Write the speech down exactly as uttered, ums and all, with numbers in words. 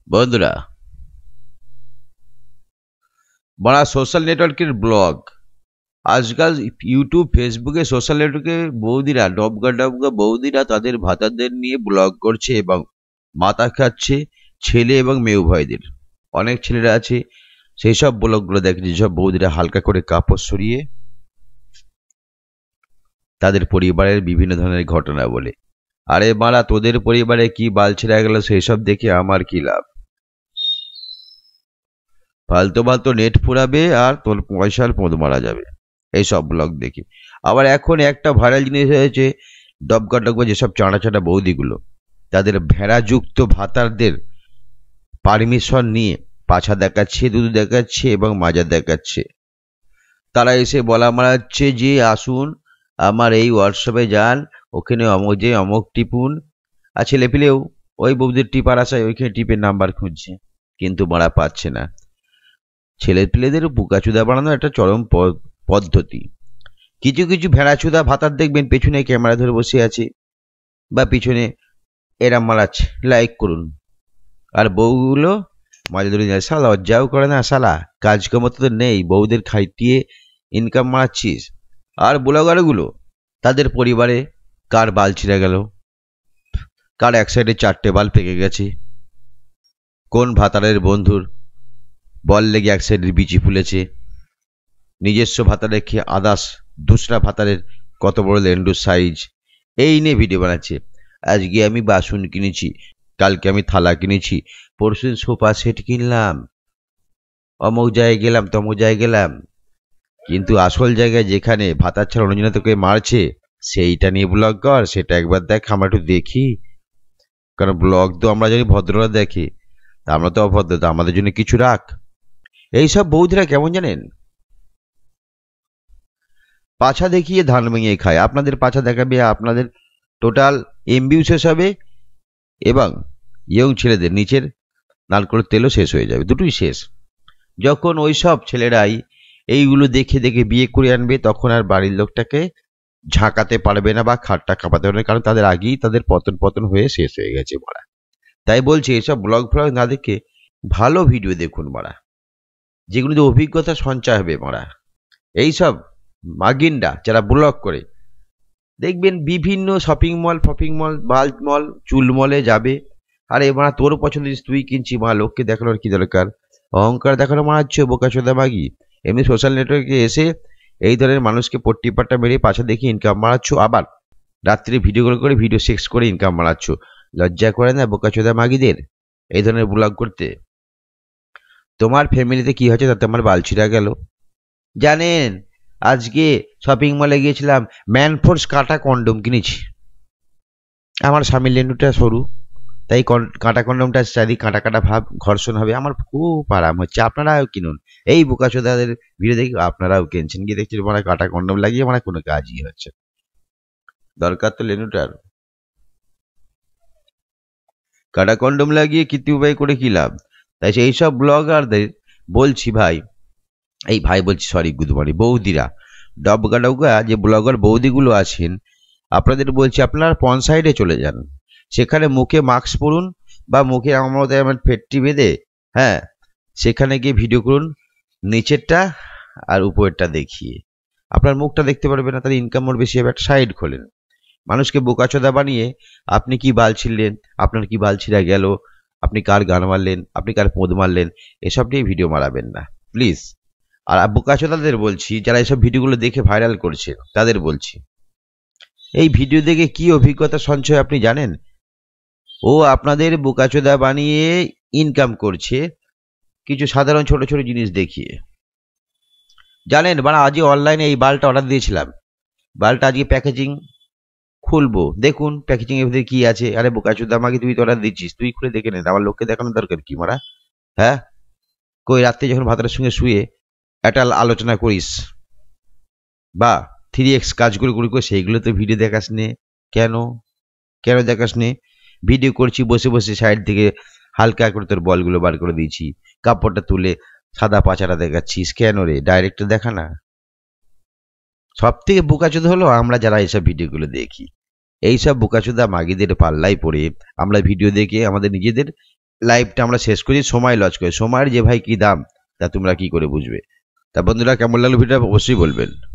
বন্ধুরা, বড় সোশ্যাল নেটওয়ার্কের ব্লগ আজকাল ইউটিউব ফেসবুকে সোশ্যাল নেটওয়ার্কে বৌদিরা ডবগা ডবগা বৌদিরা তাদের ভাতাদের নিয়ে ব্লগ করছে এবং মাথা খাচ্ছে ছেলে এবং মেয়ে উভয়দের। অনেক ছেলেরা আছে সেই সব ব্লগগুলো দেখে যেসব বৌদিরা হালকা করে কাপড় সরিয়ে তাদের পরিবারের বিভিন্ন ধরনের ঘটনা বলে। আরে মারা, তোদের পরিবারে কি বাল ছেড়ে গেল সেই সব দেখে আমার কি লাভ? ফালতু ফালতু নেট ফুরাবে আর তোর পয়সার পোঁদ মারা যাবে এইসব ব্লগ দেখে। আবার এখন একটা ভাইরাল জিনিস হয়েছে, ডবগা ডবগা যেসব চাঁড়া চাঁড়া বৌদিগুলো তাদের ভেড়াযুক্ত ভাতারদের পারমিশন নিয়ে পাছা দেখাচ্ছে, দুধ দেখাচ্ছে এবং মাজা দেখাচ্ছে। তারা এসে বলা মারাচ্ছে যে আসুন আমার এই হোয়াটসঅ্যাপে যান, ওখানে অমক যে অমক টিপুন। আর ছেলেপিলেও ওই বৌদির টিপার আশায় ওইখানে টিপের নাম্বার খুঁজছে, কিন্তু মারা পাচ্ছে না। ছেলেপিলেদের বুকাচুদা বানানো একটা চরম পদ্ধতি। কিছু কিছু ভেড়াচুদা ভাতার দেখবেন পেছনে ক্যামেরা ধরে বসে আছে বা পিছনে এরা মারাচ্ছে লাইক করুন, আর বউগুলো মাঝে ধরে যায়, শালা লজ্জাও করে না, শালা কাজকর্ম তো নেই, বউদের খাইটিয়ে ইনকাম মারাচ্ছিস। আর ব্লগারগুলো তাদের পরিবারে কার বাল ছিঁড়ে গেল, কার এক সাইডে চারটে বাল পেকে গেছে, কোন ভাতারের বন্ধুর বল লেগে এক সাইডের বিচি ফুলেছে, নিজস্ব ভাতারে খেয়ে আদাস দুসরা ভাতারের কত বড় লেন্ডু সাইজ, এই নিয়ে ভিডিও বানাচ্ছে। আজকে আমি বাসন কিনেছি, কালকে আমি থালা কিনেছি, পরশুদিন সোফা সেট কিনলাম, অমুক জায়গায় গেলাম তমুক জায়গায় গেলাম। কিন্তু আসল জায়গায় যেখানে ভাতার ছাড়া অন্যজনে তোকে মারছে সেইটা নিয়ে ব্লগ কর, সেটা একবার দেখ, আমরা একটু দেখি। কারণ ব্লগ তো আমরা জানি ভদ্ররা দেখে, আমরা তো অভদ্র, তো আমাদের জন্য কিছু রাখ। এইসব বৌদিরা কেমন জানেন, পাছা দেখিয়ে ধান ভেঙে খায়। আপনাদের পাছা দেখাবে, আপনাদের টোটাল এমবিও শেষ হবে এবং ইয়ং ছেলেদের নিচের নারকোলের তেলও শেষ হয়ে যাবে, দুটোই শেষ। যখন ওই সব ছেলেরাই এইগুলো দেখে দেখে বিয়ে করে আনবে, তখন আর বাড়ির লোকটাকে ঝাঁকাতে পারবে না বা খাটটা কাঁপাতে পারবে না, কারণ তাদের আগেই তাদের পতন পতন হয়ে শেষ হয়ে গেছে মারা। তাই বলছি এইসব ব্লগ ফ্লগ না দেখে ভালো ভিডিও দেখুন মারা, যেগুলো অভিজ্ঞতা সঞ্চয় হবে মারা। এইসব মাগিনরা যারা ব্লগ করে দেখবেন বিভিন্ন শপিং মল ফপিং মল বাল্ক মল চুল মলে যাবে, আরে মারা তোর পছন্দ তুই কিনছি মা, লোককে দেখানোর কি দরকার? অহংকার দেখানো মারাচ্ছে বোকাচোদা মাগি। এমনি সোশ্যাল নেটওয়ার্কে এসে এই ধরনের মানুষকে পট্টি পাট্টা মেরে পাশা দেখে ইনকাম মারাচ্ছ, আবার রাত্রে ভিডিও করে করে ভিডিও সেক্স করে ইনকাম মারাচ্ছ। লজ্জা করে না বোকাচোদা মাগিদের এই ধরনের ব্লগ করতে? তোমার ফ্যামিলিতে কি হচ্ছে তাতে আমার বালছিরা গেল। জানেন আজকে শপিং মলে গিয়েছিলাম, ম্যানফোর্স কাটা কন্ডম কিনেছি। আমার স্বামীর লেন্ডুটা সরু, তাই কাঁটা কন্ডমটা চারিদিকে কাঁটা কাঁটা ভাব, ঘর্ষণ হবে, আমার খুব আরাম হচ্ছে। আপনারাও কিনুন। এই বোকাচোদাদের ভিডিও দেখি আপনারাও কিনছেন, গিয়ে দেখছি মানে কাঁটা কন্ডম লাগিয়ে মানে কোনো কাজই হচ্ছে। দরকার তো লেন্ডুটার, কাঁটা কন্ডম লাগিয়ে কীর্তি উপায় করে কি লাভ? তাই সেই সব ব্লগারদের বলছি ভাই, এই ভাই বলছি সরি গুড মর্নিং, বৌদিরা ডবগা ডবগা যে ব্লগার বৌদিগুলো আছেন, আপনাদের বলছি আপনারা পন সাইডে চলে যান, সেখানে মুখে মাস্ক পরুন বা মুখে আমাদের আমার ফেটটি বেঁধে, হ্যাঁ সেখানে গিয়ে ভিডিও করুন, নিচেরটা আর উপরেরটা দেখিয়ে। আপনার মুখটা দেখতে পারবেন না, তাহলে ইনকাম মোর বেশি হবে। একটা সাইড খোলেন, মানুষকে বোকাচোদা বানিয়ে আপনি কি বাল ছিঁড়লেন, আপনার কি বাল ছিঁড়া গেল, আপনি কার গান মারলেন, আপনি কার পোঁদ মারলেন, এসব নিয়ে ভিডিও মারাবেন না প্লিজ। আর বোকাচোদাদের বলছি যারা এসব ভিডিওগুলো দেখে ভাইরাল করছে তাদের বলছি, এই ভিডিও দেখে কি অভিজ্ঞতা সঞ্চয় আপনি জানেন? ও আপনাদের বোকাচোদা বানিয়ে ইনকাম করছে কিছু সাধারণ ছোট ছোট জিনিস দেখিয়ে। জানেন মানে আজকে অনলাইনে এই বালটা অর্ডার দিয়েছিলাম, বালটা আজকে প্যাকেজিং খুলবো, দেখুন প্যাকেজিং এর ভিতরে কি আছে। আরে বোকাচোদা আমাকে তুই তো অর্ডার দিচ্ছিস, তুই খুলে দেখে নে, আমার লোককে দেখানোর দরকার কি মারা? হ্যাঁ কই রাত্রে যখন ভাতারের সঙ্গে শুয়ে একটা আলোচনা করিস বা থ্রি এক্স কাজগুলো করি করে সেইগুলো তো ভিডিও দেখাস নে কেন? কেন দেখাস নে? ভিডিও করছি বসে বসে সাইড থেকে হালকা করে তোর বলগুলো বার করে দিয়েছি, কাপড়টা তুলে সাদা পাচাটা দেখাচ্ছিস কেন রে? ডাইরেক্ট দেখা না। সব থেকে বোকাচোদা হলো আমরা যারা এইসব ভিডিওগুলো দেখি, এইসব বোকাচোদা মাগিদের পাল্লায় পড়ে আমরা ভিডিও দেখে আমাদের নিজেদের লাইভটা আমরা শেষ করি, সময় লস করে। সময়ের যে ভাই কি দাম তা তোমরা কি করে বুঝবে? তা বন্ধুরা, কেমন লাগলো ভিডিওটা অবশ্যই বলবেন।